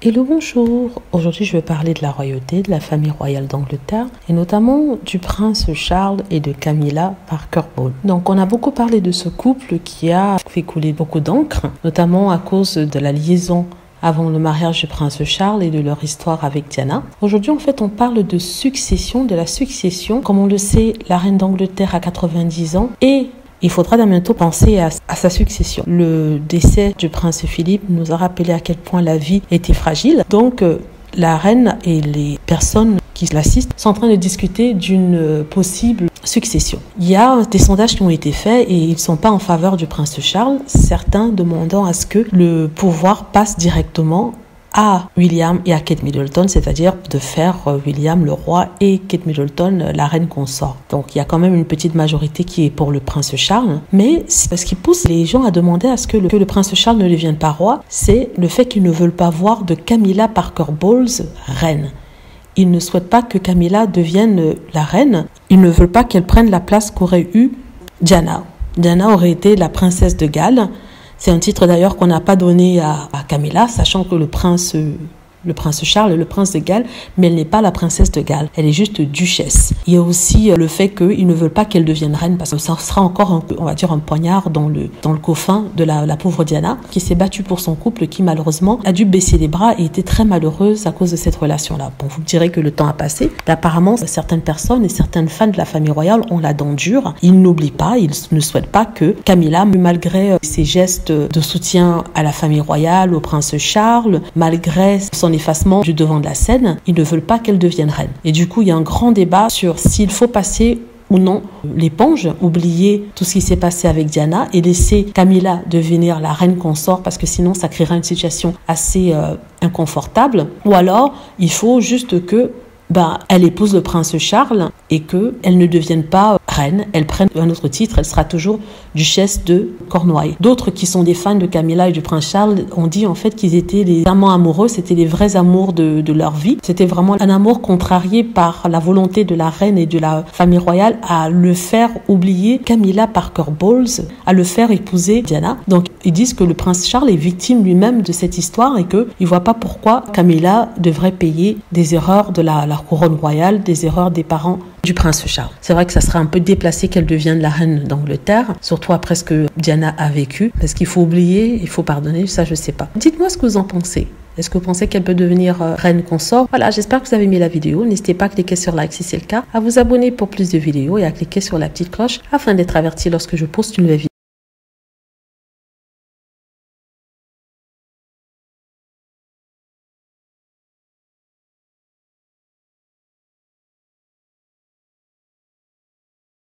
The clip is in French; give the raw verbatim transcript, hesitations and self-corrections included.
Hello, bonjour. Aujourd'hui, je vais parler de la royauté, de la famille royale d'Angleterre et notamment du prince Charles et de Camilla Parker Bowles. Donc, on a beaucoup parlé de ce couple qui a fait couler beaucoup d'encre, notamment à cause de la liaison avant le mariage du prince Charles et de leur histoire avec Diana. Aujourd'hui, en fait, on parle de succession, de la succession. Comme on le sait, la reine d'Angleterre a quatre-vingt-dix ans et il faudra bientôt penser à, à sa succession. Le décès du prince Philippe nous a rappelé à quel point la vie était fragile. Donc, euh, la reine et les personnes qui l'assistent sont en train de discuter d'une possible succession. Il y a des sondages qui ont été faits et ils ne sont pas en faveur du prince Charles, certains demandant à ce que le pouvoir passe directement à William et à Kate Middleton, c'est-à-dire de faire William le roi et Kate Middleton la reine consort. Donc il y a quand même une petite majorité qui est pour le prince Charles, mais ce qui pousse les gens à demander à ce que le, que le prince Charles ne devienne pas roi, c'est le fait qu'ils ne veulent pas voir de Camilla Parker Bowles reine. Ils ne souhaitent pas que Camilla devienne la reine, ils ne veulent pas qu'elle prenne la place qu'aurait eu Diana. Diana aurait été la princesse de Galles. C'est un titre d'ailleurs qu'on n'a pas donné à, à Camilla, sachant que le prince, le prince Charles est le prince de Galles, mais elle n'est pas la princesse de Galles, elle est juste duchesse. Il y a aussi le fait qu'ils ne veulent pas qu'elle devienne reine, parce que ça sera encore, un, on va dire, un poignard dans le, dans le coffin de la, la pauvre Diana, qui s'est battue pour son couple, qui malheureusement a dû baisser les bras et était très malheureuse à cause de cette relation-là. Bon, vous me direz que le temps a passé. Apparemment, certaines personnes et certaines fans de la famille royale ont la dent dure. Ils n'oublient pas, ils ne souhaitent pas que Camilla, malgré ses gestes de soutien à la famille royale, au prince Charles, malgré son effacement du devant de la scène, ils ne veulent pas qu'elle devienne reine. Et du coup, il y a un grand débat sur s'il faut passer ou non l'éponge, oublier tout ce qui s'est passé avec Diana et laisser Camilla devenir la reine consort, parce que sinon ça créera une situation assez euh, inconfortable, ou alors il faut juste que ben, elle épouse le prince Charles et qu'elle ne devienne pas reine, elle prenne un autre titre, elle sera toujours duchesse de Cornouailles. D'autres qui sont des fans de Camilla et du prince Charles ont dit en fait qu'ils étaient les amants amoureux, c'était les vrais amours de, de leur vie. C'était vraiment un amour contrarié par la volonté de la reine et de la famille royale à le faire oublier Camilla Parker Bowles, à le faire épouser Diana. Donc ils disent que le prince Charles est victime lui-même de cette histoire et qu'il ne voit pas pourquoi Camilla devrait payer des erreurs de la, la couronne royale, des erreurs des parents du prince Charles. C'est vrai que ça serait un peu déplacé qu'elle devienne la reine d'Angleterre, surtout après ce que Diana a vécu, parce qu'il faut oublier, il faut pardonner, ça je sais pas. Dites-moi ce que vous en pensez. Est-ce que vous pensez qu'elle peut devenir euh, reine consort? Voilà, j'espère que vous avez aimé la vidéo. N'hésitez pas à cliquer sur like si c'est le cas, à vous abonner pour plus de vidéos et à cliquer sur la petite cloche afin d'être averti lorsque je poste une nouvelle vidéo.